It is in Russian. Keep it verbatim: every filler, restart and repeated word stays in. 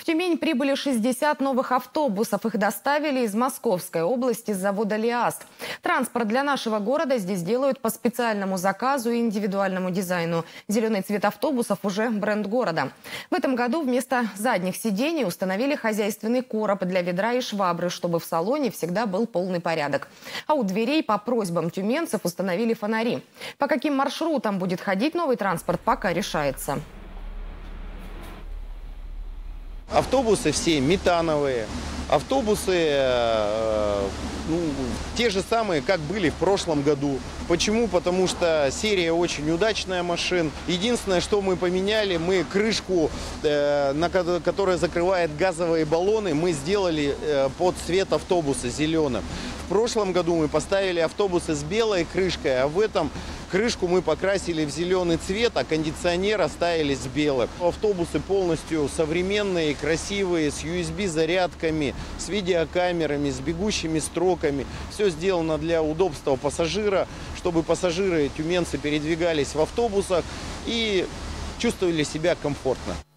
В Тюмень прибыли шестьдесят новых автобусов. Их доставили из Московской области с завода «Лиаст». Транспорт для нашего города здесь делают по специальному заказу и индивидуальному дизайну. Зеленый цвет автобусов уже бренд города. В этом году вместо задних сидений установили хозяйственный короб для ведра и швабры, чтобы в салоне всегда был полный порядок. А у дверей по просьбам тюменцев установили фонари. По каким маршрутам будет ходить новый транспорт, пока решается. Автобусы все метановые, автобусы э, ну, те же самые, как были в прошлом году. Почему? Потому что серия очень удачная машин. Единственное, что мы поменяли, мы крышку, э, на, которая закрывает газовые баллоны, мы сделали э, под цвет автобуса зеленым. В прошлом году мы поставили автобусы с белой крышкой, а в этом крышку мы покрасили в зеленый цвет, а кондиционер оставили с белым. Автобусы полностью современные, красивые, с ю эс би-зарядками, с видеокамерами, с бегущими строками. Все сделано для удобства пассажира, чтобы пассажиры, тюменцы, передвигались в автобусах и чувствовали себя комфортно.